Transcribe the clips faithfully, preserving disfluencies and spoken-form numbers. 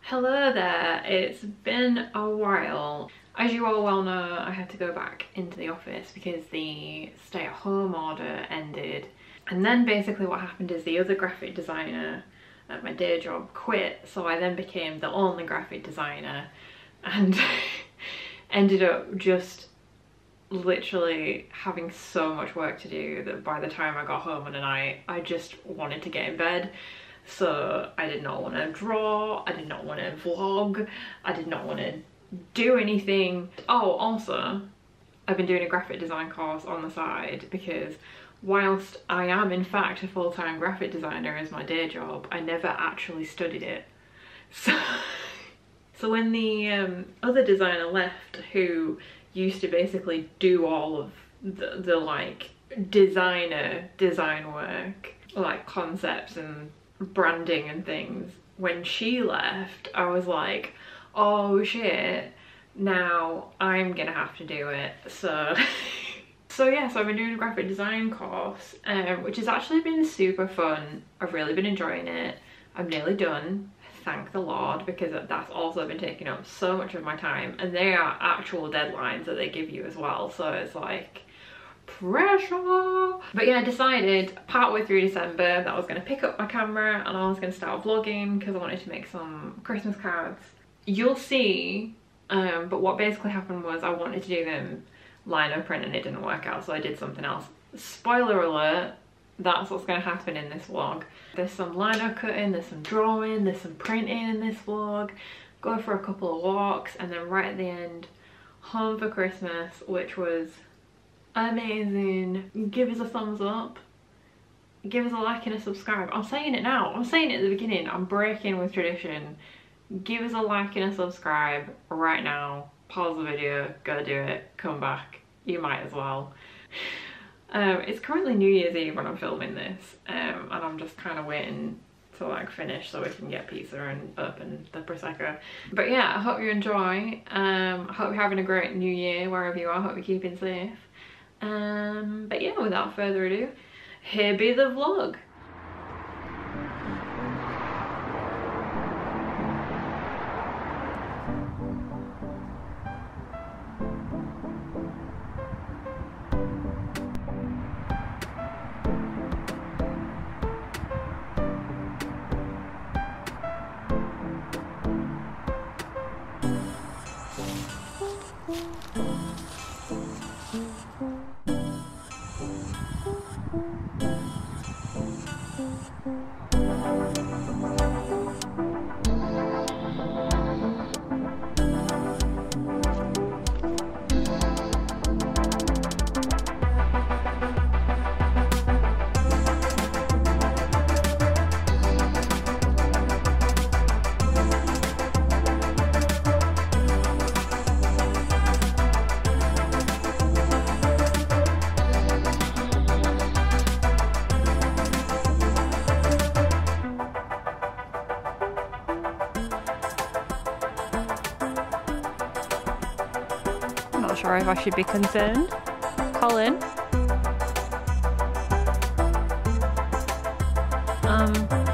Hello there, it's been a while. As you all well know, I had to go back into the office because the stay-at-home order ended. And then basically what happened is the other graphic designer at my day job quit, so I then became the only graphic designer and ended up just literally having so much work to do that by the time I got home on a night, I just wanted to get in bed. So I did not want to draw, I did not want to vlog, I did not want to do anything. Oh, also, I've been doing a graphic design course on the side because whilst I am in fact a full-time graphic designer as my day job, I never actually studied it. So, so when the um, other designer left, who used to basically do all of the, the like designer design work, like concepts and branding and things, when she left I was like, oh shit, now I'm gonna have to do it. So so yeah, so I've been doing a graphic design course, um, which has actually been super fun. I've really been enjoying it. I'm nearly done, thank the Lord, because that's also been taking up so much of my time, and they are actual deadlines that they give you as well, so it's like pressure. But yeah, I decided partway through December that I was going to pick up my camera and I was going to start vlogging because I wanted to make some Christmas cards. You'll see, um, but what basically happened was I wanted to do them lino print and it didn't work out, so I did something else. Spoiler alert, that's what's going to happen in this vlog. There's some lino cutting, there's some drawing, there's some printing in this vlog. Go for a couple of walks, and then right at the end, home for Christmas, which was amazing. Give us a thumbs up, give us a like and a subscribe. I'm saying it now, I'm saying it at the beginning, I'm breaking with tradition. Give us a like and a subscribe right now. Pause the video, go do it, come back, you might as well. Um, it's currently New Year's Eve when I'm filming this, um, and I'm just kind of waiting to like finish so we can get pizza and open the Prosecco. But yeah, I hope you enjoy. um, I hope you're having a great new year wherever you are. I hope you're keeping safe. Um, but yeah, without further ado, here be the vlog. Not sure if I should be concerned. Colin? Um...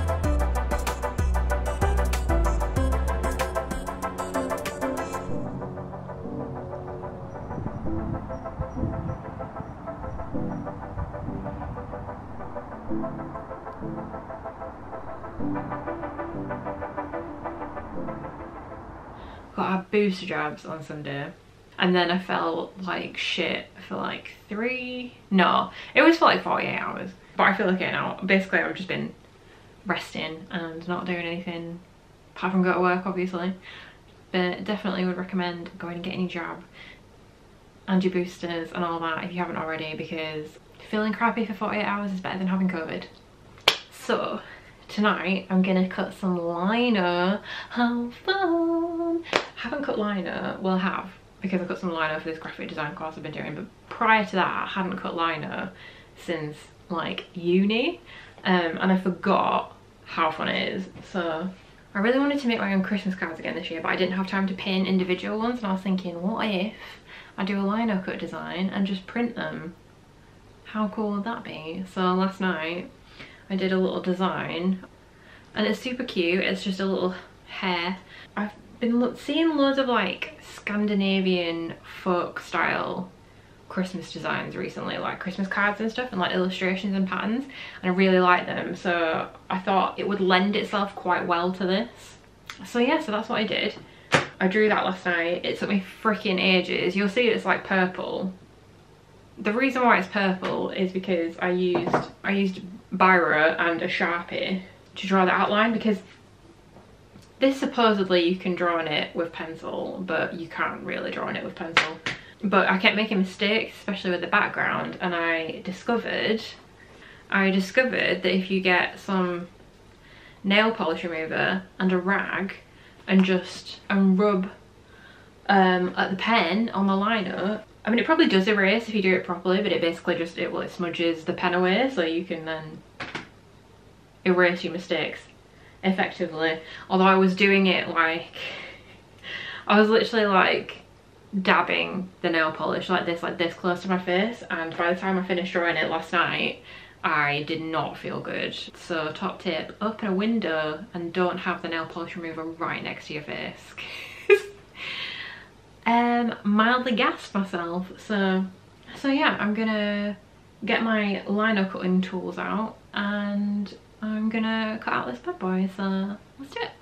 Got our booster jabs on Sunday. And then I felt like shit for like three, no, it was for like forty-eight hours. But I feel okay now. Basically, I've just been resting and not doing anything apart from go to work, obviously. But definitely would recommend going and getting your jab and your boosters and all that if you haven't already, because feeling crappy for forty-eight hours is better than having COVID. So tonight I'm gonna cut some lino. How fun! Haven't cut lino, well I have, because I cut some lino for this graphic design course I've been doing, but prior to that I hadn't cut lino since like uni, um, and I forgot how fun it is. So I really wanted to make my own Christmas cards again this year, but I didn't have time to pin individual ones, and I was thinking, what if I do a lino cut design and just print them? How cool would that be? So last night I did a little design and it's super cute. It's just a little hair. I've been lo seeing loads of like Scandinavian folk style Christmas designs recently, like Christmas cards and stuff, and like illustrations and patterns, and I really like them, so I thought it would lend itself quite well to this. So yeah, so that's what I did. I drew that last night. It took me freaking ages. You'll see it's like purple. The reason why it's purple is because I used I used Biro and a Sharpie to draw the outline, because this supposedly you can draw on it with pencil, but you can't really draw on it with pencil. But I kept making mistakes, especially with the background, and I discovered I discovered that if you get some nail polish remover and a rag and just and rub um, at the pen on the liner, I mean, it probably does erase if you do it properly, but it basically just, it, well, it smudges the pen away, so you can then erase your mistakes effectively. Although I was doing it like, I was literally like dabbing the nail polish like this, like this close to my face, and by the time I finished drawing it last night, I did not feel good. So top tip, open a window and don't have the nail polish remover right next to your face. um, mildly gassed myself. So, so yeah, I'm gonna get my liner cutting tools out and I'm gonna cut out this bad boy, so let's do it.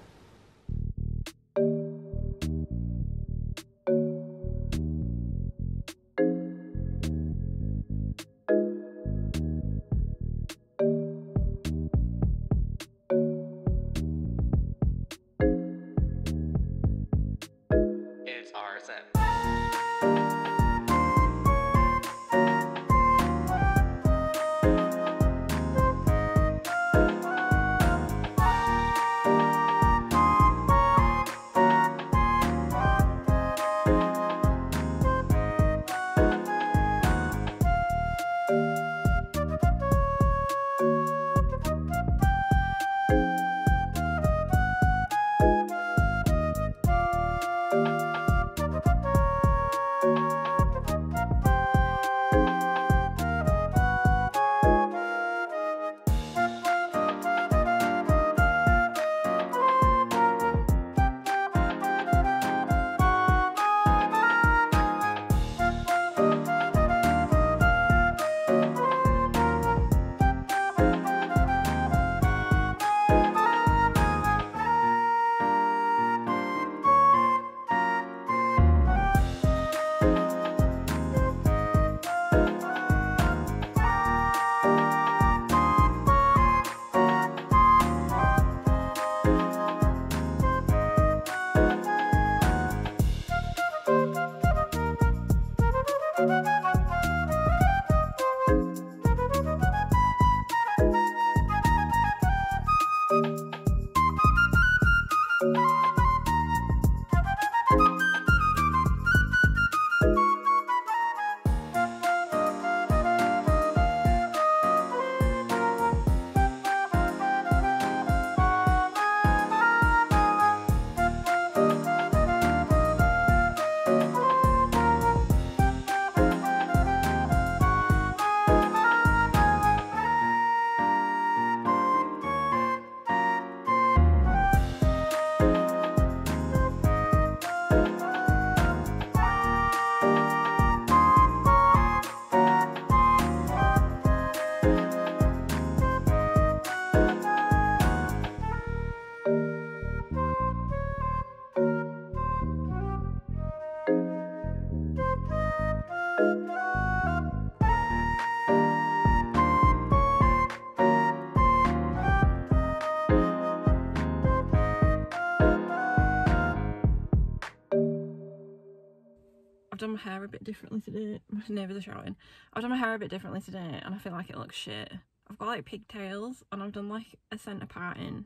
Done my hair a bit differently today. My neighbours are shouting. I've done my hair a bit differently today and I feel like it looks shit. I've got like pigtails and I've done like a centre parting.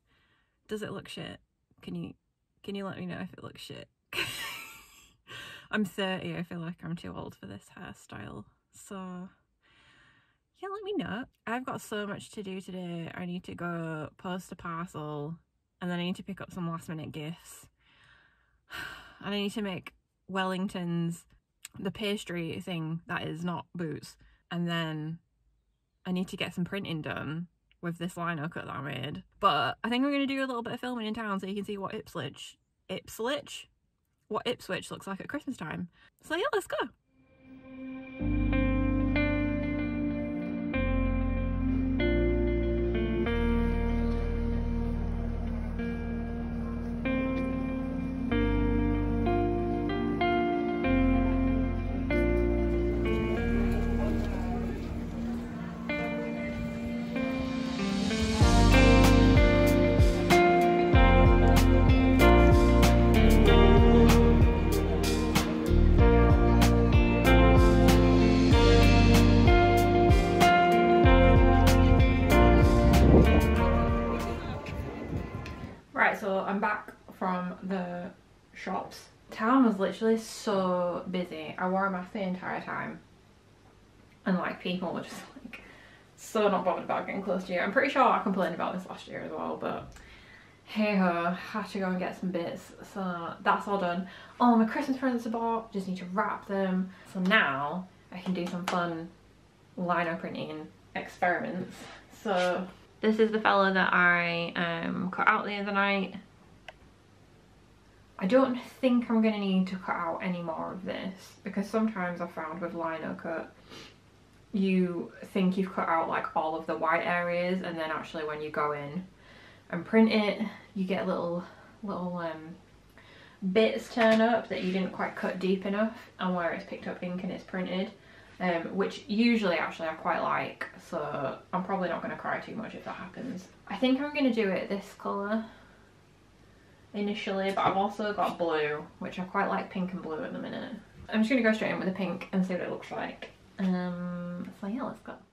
Does it look shit? Can you can you let me know if it looks shit? I'm thirty, I feel like I'm too old for this hairstyle. So yeah, let me know. I've got so much to do today. I need to go post a parcel and then I need to pick up some last minute gifts. And I need to make Wellington's, the pastry thing that is not boots, and then I need to get some printing done with this lino cut that I made. But I think I'm going to do a little bit of filming in town so you can see what Ipswich, Ipswich? What Ipswich looks like at Christmas time. So yeah, let's go. So I'm back from the shops. Town was literally so busy. I wore a mask the entire time. And like people were just like so not bothered about getting close to you. I'm pretty sure I complained about this last year as well, but hey ho, had to go and get some bits. So that's all done. All my Christmas presents are bought, just need to wrap them. So now I can do some fun lino printing experiments. So this is the fella that I um, cut out the other night. I don't think I'm going to need to cut out any more of this, because sometimes I've found with lino cut, you think you've cut out like all of the white areas, and then actually when you go in and print it, you get little, little um, bits turn up that you didn't quite cut deep enough, and where it's picked up ink and it's printed. Um, which usually actually I quite like, so I'm probably not going to cry too much if that happens. I think I'm going to do it this colour initially, but I've also got blue, which I quite like pink and blue at the minute. I'm just going to go straight in with the pink and see what it looks like. Um, so yeah, let's go.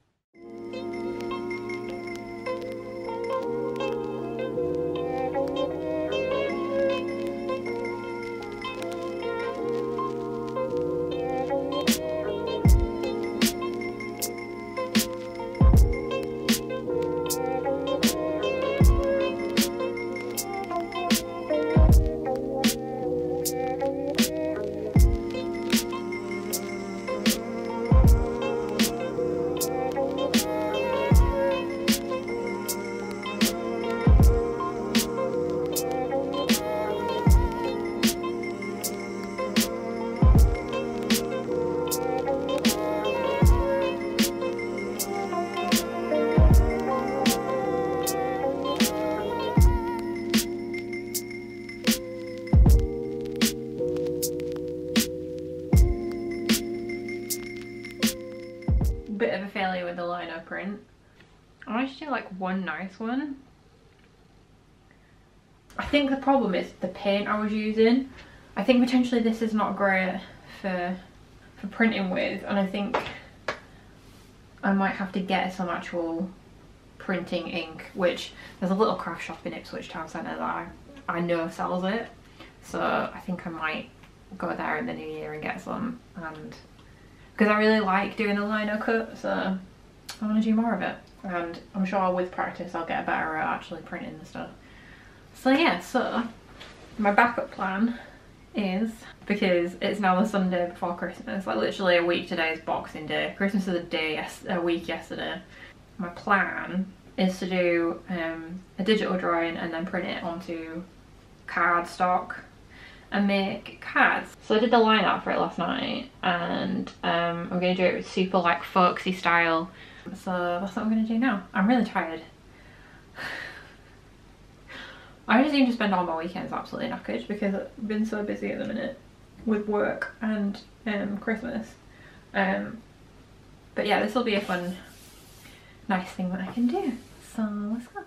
Bit of a failure with the lino print. I managed to do like one nice one. I think the problem is the paint I was using. I think potentially this is not great for for printing with, and I think I might have to get some actual printing ink, which there's a little craft shop in Ipswich town centre that I, I know sells it, so I think I might go there in the new year and get some, and because I really like doing a lino cut, so I want to do more of it, and I'm sure with practice I'll get better at actually printing the stuff. So yeah, so my backup plan is, because it's now the Sunday before Christmas, like literally a week today is Boxing Day, Christmas is a day, yes, a week yesterday. My plan is to do um, a digital drawing and then print it onto cardstock and make cards. So I did the line art for it last night, and um, I'm going to do it with super like folksy style. So that's what I'm going to do now. I'm really tired. I just seem to spend all my weekends absolutely knackered because I've been so busy at the minute with work and um, Christmas. Um, but yeah, this will be a fun, nice thing that I can do. So let's go.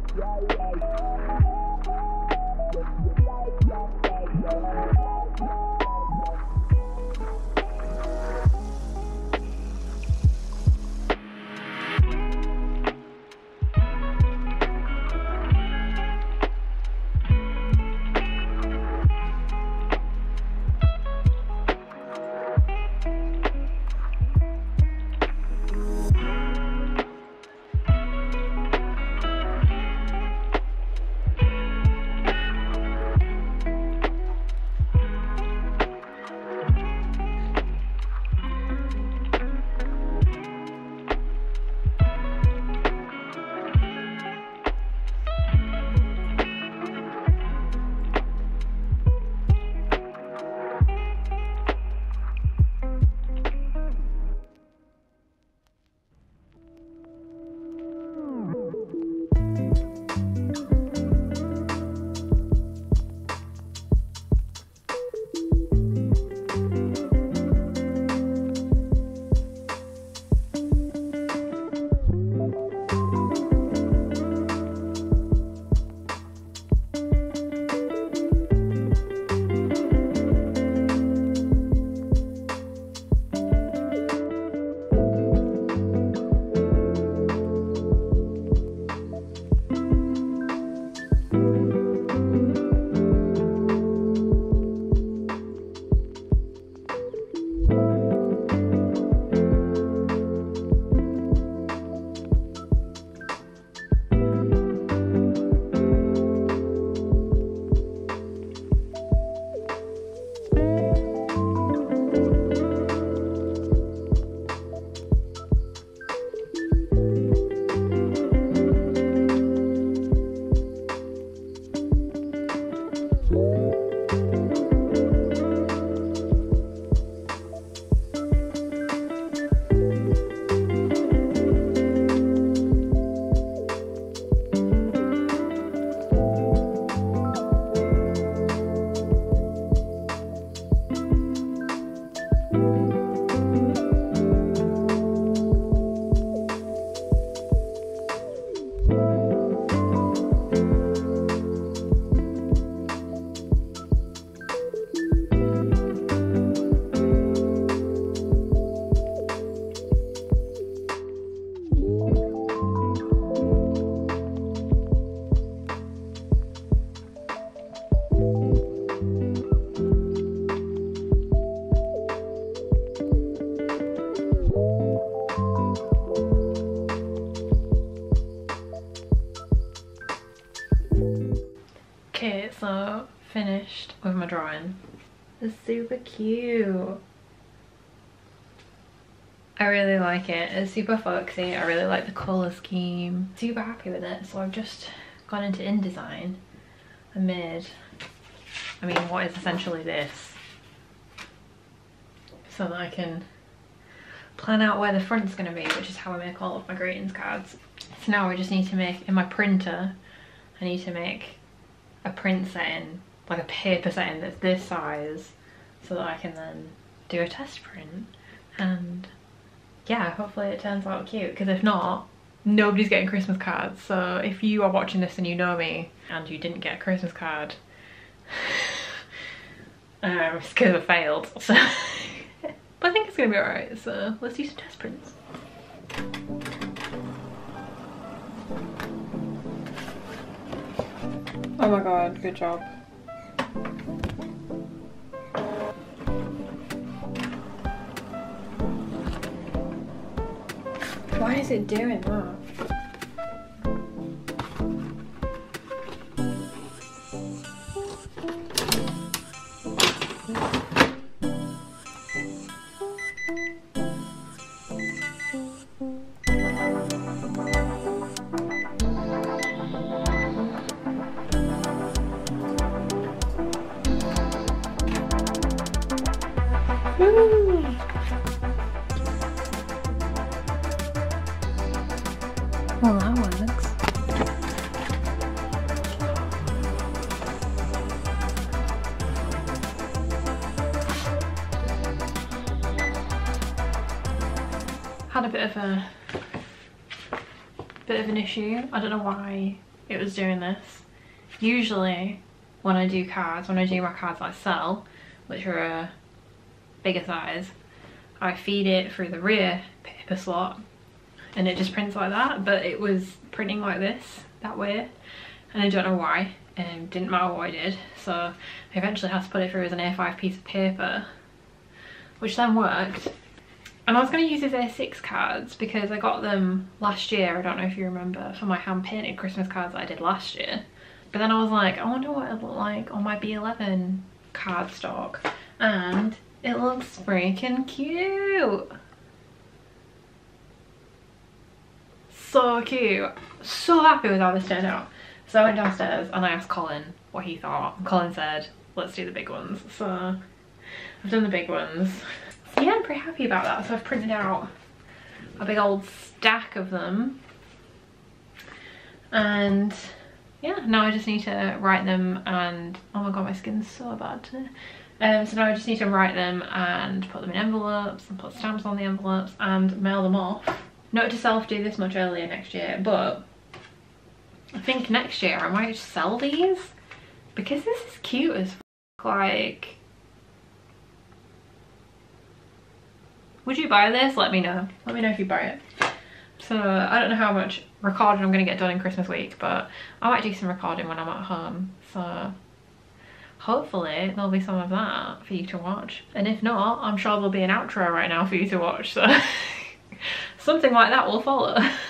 Okay, so finished with my drawing. It's super cute. I really like it. It's super folksy. I really like the colour scheme. Super happy with it. So I've just gone into InDesign and made, I mean, what is essentially this, so that I can plan out where the front's going to be, which is how I make all of my greetings cards. So now I just need to make, in my printer, I need to make a print setting, like a paper setting that's this size, so that I can then do a test print. And yeah, hopefully it turns out cute, because if not, nobody's getting Christmas cards. So if you are watching this and you know me and you didn't get a Christmas card, um, it's because I failed. So but I think it's gonna be alright, so let's do some test prints. Oh my god, good job. Why is it doing that? Woo! Well, that works. Had a bit of a bit of an issue. I don't know why it was doing this. Usually when I do cards, when I do my cards I sell, which are a bigger size, I feed it through the rear paper slot and it just prints like that, but it was printing like this, that way, and I don't know why. Um, didn't matter what I did, so I eventually had to put it through as an A five piece of paper, which then worked. And I was going to use these A six cards because I got them last year, I don't know if you remember, for my hand painted Christmas cards that I did last year. But then I was like, I wonder what it looked like on my B eleven cardstock, and it looks freaking cute. So cute. So happy with how this turned out. So I went downstairs and I asked Colin what he thought, and Colin said, let's do the big ones. So I've done the big ones. So yeah, I'm pretty happy about that. So I've printed out a big old stack of them, and yeah, now I just need to write them, and oh my god, my skin's so bad today. Um, so now I just need to write them and put them in envelopes and put stamps on the envelopes and mail them off. Note to self, do this much earlier next year, but I think next year I might sell these because this is cute as f. Like, would you buy this? Let me know. Let me know if you buy it. So I don't know how much recording I'm going to get done in Christmas week, but I might do some recording when I'm at home. So hopefully there'll be some of that for you to watch. And if not, I'm sure there'll be an outro right now for you to watch. So something like that will follow.